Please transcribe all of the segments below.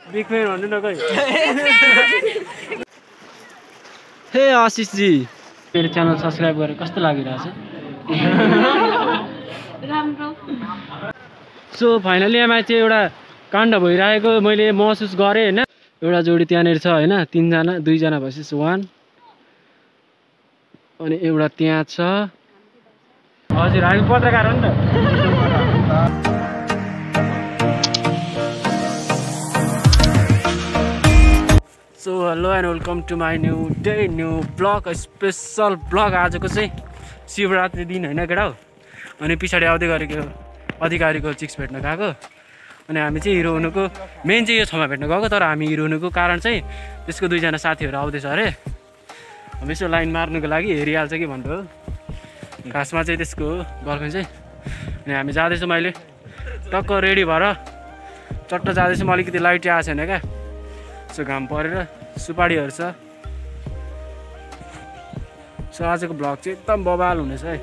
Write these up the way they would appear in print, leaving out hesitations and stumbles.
big fan भन्नु न कोही हे आशिष जी मेरो च्यानल सब्स्क्राइब गरेर कस्तो लागिरहेछ राम्रो सो फाइनली यहाँ चाहिँ एउटा काण्ड भइरहेको मैले महसुस गरेँ हैन एउटा जोडी त्यहाँनिर छ हैन 3 जना 2 जना भएपछि 1 अनि एउटा त्यहाँ छ हजुर हामी पत्रकार हो नि त so hello and welcome to my new day new blog special blog आजको चाहिँ शिवरात्रि दिन हैन केटा हो अनि पछाडि आउँदै गरेको अधिकारीको चिक्स भेट्न गएको अनि हामी चाहिँ हिरो हुनुको मेन चाहिँ यो ठाउँमा भेट्न गएको तर हामी हिरो हुनुको कारण चाहिँ त्यसको 2 जना साथीहरू आउँदैछ अरे अब यसो लाइन मार्नुको लागि हेरिहाल्छ कि भन्नु हो खासमा चाहिँ त्यसको गर्लफ्रेन्ड चाहिँ अनि हामी जाँदैछौँ अहिले टक्क रेडी भएर चट्ट जाँदैछौँ अलिकति लाइट आएको छैन क्या सो घाम परेर सुपारीहरू छ सो आजको भ्लग चाहिँ एकदम बवाल हुनेछ है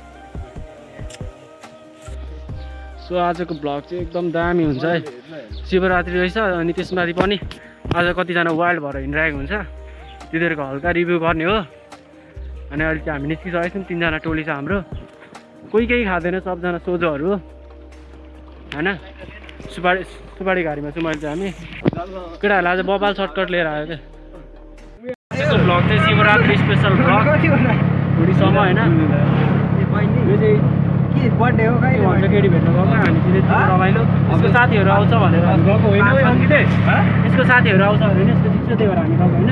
सो आजको भ्लग चाहिँ एकदम दामी हुन्छ है शिवरात्रि रहेछ अनि त्यसमाथि पनि आज कतिजना वाइल्ड भएर हिँडिरहेको हुन्छ तिनीहरूको हल्का रिभ्यू गर्ने हो अनि अहिले चाहिँ हामी निस्किसकेको छौँ 3 जना टोली छ हाम्रो कोही केही खाँदैन सबजना सोझोहरू होइन सुपारी घारीमा चाहिँ मैले चाहिँ हामी केटाहरूलाई आज बबाल सर्टकट लिएर आयो क्या आजको भ्लग चाहिँ शिवरात्रि स्पेसल भ्लग भुँडीसम्म होइन यो चाहिँ बर्थडे हो कहिले भन्छ केटी भेट्न गएको हामी चाहिँ रमाइलो यसको साथीहरू आउँछ भनेर हामी गएको होइन यसको साथीहरू आउँछ भने यसको चिसो त्यही भएर हामी गएको होइन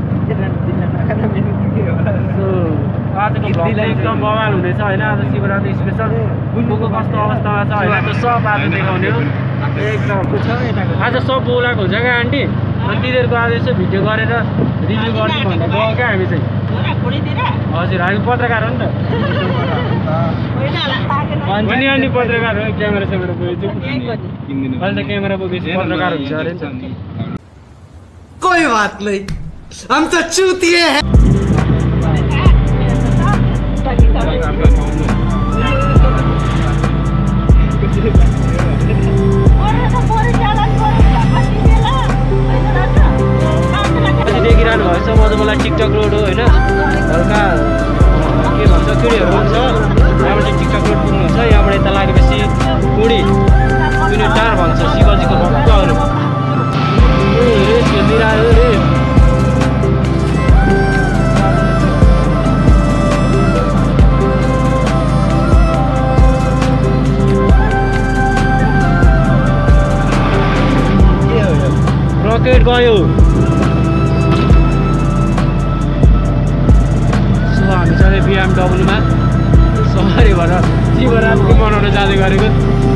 आजको भ्लग चाहिँ एकदम बवाल हुनेछ होइन आज शिवरात्रि स्पेसल बुको कस्तो अवस्थामा छ होइन त्यो सब आज देखाउने हो एकदम आज सब बोलाएको हुन्छ क्या आन्टी अनि तिनीहरूको आज यसो भिडियो गरेर रिभ्यू गर्ने भनेर गयो क्या हामी चाहिँ हजुर हामी पत्रकार हो नि त अनि पत्रकार हो क्यामेरा स्यामेरा बोकेछु अहिले त क्यामेरा बोकेपछि पत्रकार हुन्छ अरे नि त कोही बात नहीं हम तो चूतिए हैं देखिरहनु भएछ म त मलाई टिकटक रोड हो होइन हल्का के भन्छ किडीहरू भन्छ यहाँबाट चाहिँ टिकटक रोड पुग्नुहुन्छ यहाँबाट यता लागेपछि कुडी कुनै टार भन्छ शिवजीको भक्तहरू खेलिरह्यो रे रकेट गयो हामी चाहिँ BMW-मा सवारी भएर शिवरात्रि मनाउन जाँदै गरेको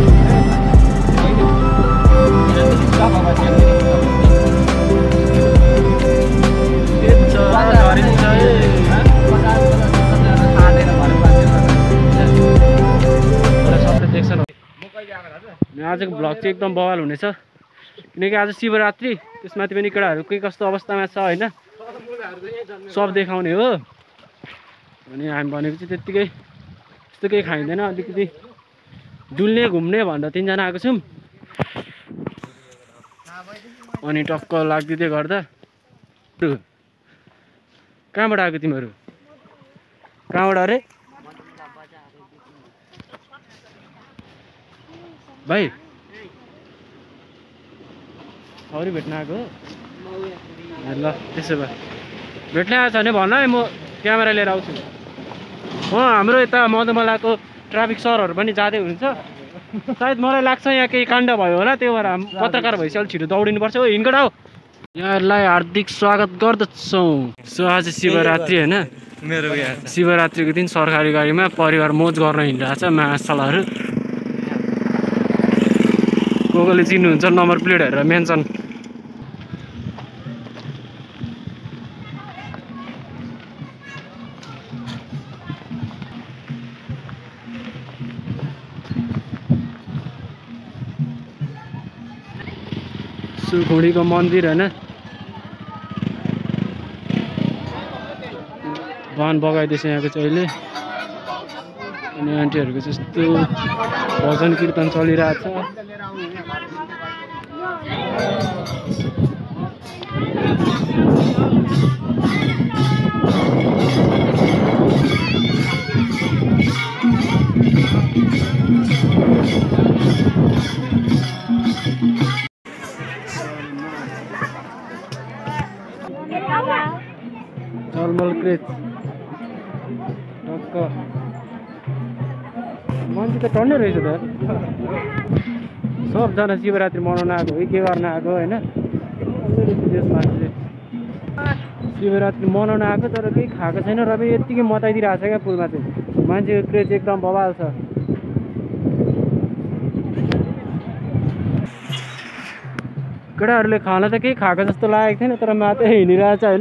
आजको भ्लग चाहिँ एकदम बवाल हुनेछ किनकि आज शिवरात्रि त्यसमाथि पनि केटाहरू के कस्तो अवस्थामा छ होइन सब देखाउने हो अनि हामी भनेको चाहिँ त्यत्तिकै त्यस्तो केही खाइँदैन अलिकति डुल्ने घुम्ने भनेर 3 जना आएको छौँ अनि टक्क लाग्दिँदै गर्दा कहाँबाट आएको तिमीहरू कहाँबाट अरे भाइ अरू भेट्न आएको ल त्यसो भए भेट्न आएको छ भने भन है म क्यामेरा लिएर आउँछु हाम्रो यता मधुमलाको ट्राफिक सरहरू पनि जाँदै हुन्छ सायद मलाई लाग्छ यहाँ केही काण्ड भयो होला त्यही भएर पत्रकार भएपछि अलिक छिटो दौडिनुपर्छ हो हिँडबाट आऊ यहाँहरूलाई हार्दिक स्वागत गर्दछौँ सो आज शिवरात्रि होइन मेरो शिवरात्रिको दिन सरकारी गाडीमा परिवार मोज गर्न हिँडिरहेको छ मासलहरू कोले चिन्नुहुन्छ नम्बर प्लेट हेरेर मेन्सन सुखुडीको मन्दिर होइन वाहन बगाइदिएछ यहाँको चाहिँ अहिले अनि आन्टीहरूको जस्तो भजन कीर्तन चलिरहेको छ नर्मल क्रेज टक्क मान्छे त टन्नै रहेछ त सबजना शिवरात्रि मनाउन आएको हो के गर्न आएको होइन मान्छे शिवरात्रि मनाउन आएको तर केही खाएको छैन र पनि यत्तिकै मताइदिइरहेको छ क्या पुलमा चाहिँ मान्छेको क्रेज एकदम बवाल छ केटाहरूले खाना त केही खाएको जस्तो लागेको थिएन तर मात्रै हिँडिरहेछ होइन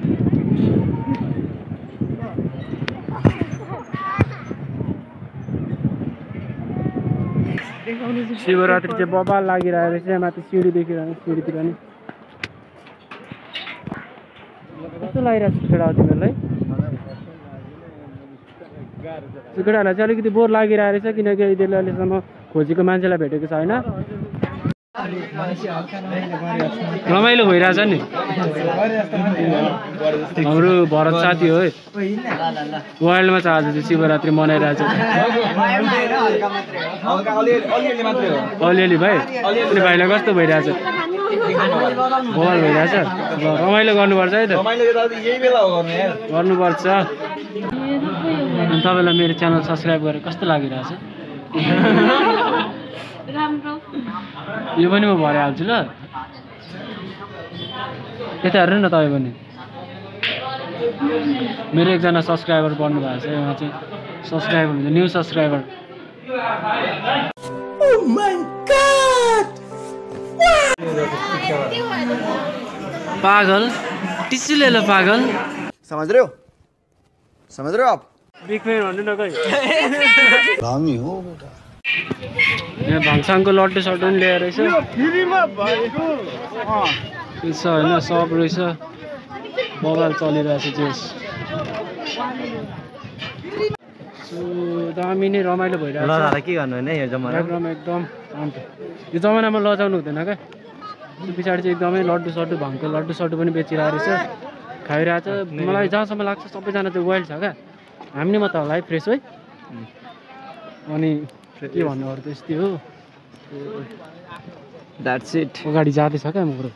शिवरात्रि चाहिँ बबाल लागिरहेको रहेछ माथि सिँढी देखिरहेको सिँढीतिर नि कस्तो लागिरहेको छ केटा तिमीहरूलाई केटाहरूलाई चाहिँ अलिकति बोर लागिरहेको रहेछ किनकि यिनीहरूले अहिलेसम्म खोजेको मान्छेलाई भेटेको छ होइन रमाइलो भइरहेछ नि हाम्रो भरत साथी हो है वाइल्डमा छ आज चाहिँ शिवरात्रि मनाइरहेछ अलिअलि भाइ अनि भाइलाई कस्तो भइरहेछ बवाल भइरहेछ ल रमाइलो गर्नुपर्छ है त गर्नुपर्छ अनि तपाईँलाई मेरो च्यानल सब्सक्राइब गरेर कस्तो लागिरहेछ यो पनि म भरिहाल्छु ल यता हेर्नु न तपाईँ पनि मेरो एकजना सब्सक्राइबर बढ्नु भएको छ उहाँ चाहिँ सब्सक्राइबर हुन्छ न्यू सब्सक्राइबर पागल टिस्यु ले लो पागल समझ रहे हो आप बिग फैन भन्नु न खै हामी हो बेटा यहाँ भाङसाङको लड्डु सड्डु पनि ल्याएर रहेछ छ होइन सब रहेछ बबाल चलिरहेछ जेस दामी नै रमाइलो भइरहेछ के गर्नु होइन यो जमाना एकदम अन्त यो जमानामा लजाउनु हुँदैन क्या त्यो पछाडि चाहिँ एकदमै लड्डु सड्डु भाङको लड्डु सड्डु पनि बेचिरहेको रहेछ खाइरहेछ मलाई जहाँसम्म लाग्छ सबैजना चाहिँ वाइल्ड छ क्या हामी नै मात्र होला है फ्रेस है अनि के भन्नु अरू त यस्तै हो द्याट्स इट अगाडि जाँदैछ क्या हाम्रो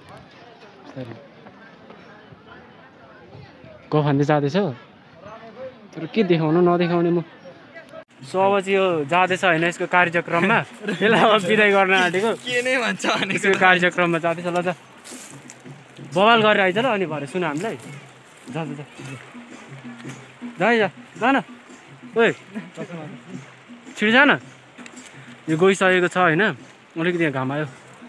गफ हान्दै जाँदैछ तर के देखाउनु नदेखाउने म सो अब चाहिँ यो जाँदैछ होइन यसको कार्यक्रममा यसलाई अब बिदाई गर्न आँटेको के नै भन्छ यसको कार्यक्रममा जाँदैछ ल जा बवाल गरेर आइज ल अनि भरे सुन हामीलाई जा जा जा न ओइ छिटो जा न यो गइसकेको छ होइन अलिकति यहाँ घाम आयो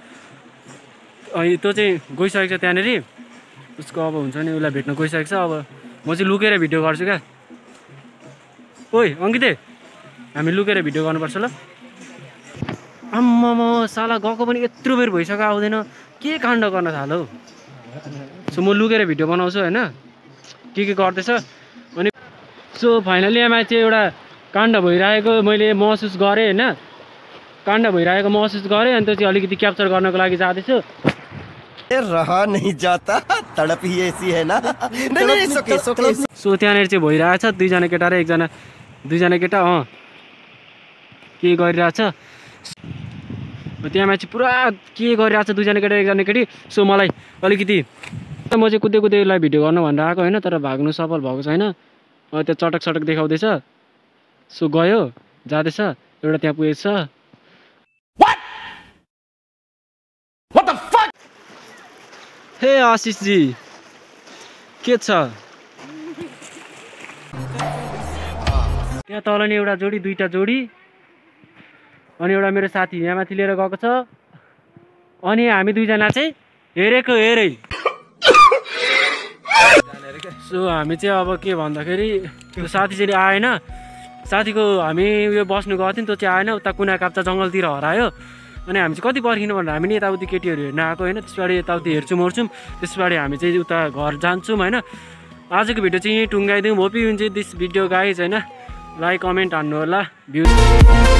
त्यो चाहिँ गइसकेको छ त्यहाँनिर उसको अब हुन्छ नि उसलाई भेट्न गइसकेको छ अब म चाहिँ लुकेर भिडियो गर्छु क्या ओइ अङ्किते हामी लुकेर भिडियो गर्नुपर्छ ल आम्मामा साला गएको पनि यत्रो बेर भइसक्यो आउँदैन के काण्ड गर्न थाल्यो सो म लुकेर भिडियो बनाउँछु होइन के गर्दैछ अनि सो फाइनली यहाँ चाहिँ एउटा काण्ड भइरहेको मैले महसुस गरेँ होइन काण्ड भइरहेको महसुस गरेँ अनि त्यो चाहिँ अलिकति क्याप्चर गर्नको लागि जाँदैछु रहा नहीं जाता तड़प ही ऐसी है ना सो त्यहाँनिर चाहिँ भइरहेछ दुईजना केटा र दुईजना केटा के गरिरहेछ त्यहाँ चाहिँ पुरा के गरिरहेछ दुईजना केटा एकजना केटी सो मलाई अलिकति म चाहिँ कुद्दै कुद्दैलाई भिडियो गर्नु भनेर आएको होइन तर भाग्नु सफल भएको छैन त्यो चटक चटक देखाउँदैछ सो गयो जाँदैछ एउटा त्यहाँ पुगेछ हे आशिषजी के छ त्यहाँ तल नि एउटा जोडी दुईटा जोडी अनि एउटा मेरो साथी यहाँ माथि लिएर गएको छ अनि हामी दुईजना चाहिँ हेरेको हेरै सो हामी चाहिँ अब के भन्दाखेरि त्यो साथी चाहिँ आएन साथीको हामी उयो बस्नु गएको थियौँ त्यो चाहिँ आएन उता कुना काप्चा जङ्गलतिर हरायो अनि हामी चाहिँ कति पर्खिनु भनेर हामी नि यताउति केटीहरू हेर्न आएको होइन त्यसबाट यताउति हेर्छौँ ओर्छौँ त्यसबाट हामी चाहिँ उता घर जान्छौँ होइन आजको भिडियो चाहिँ यहीँ टुङ्गाइदिउँ hope you enjoy this video guys होइन लाइक कमेन्ट हान्नु होला भ्यू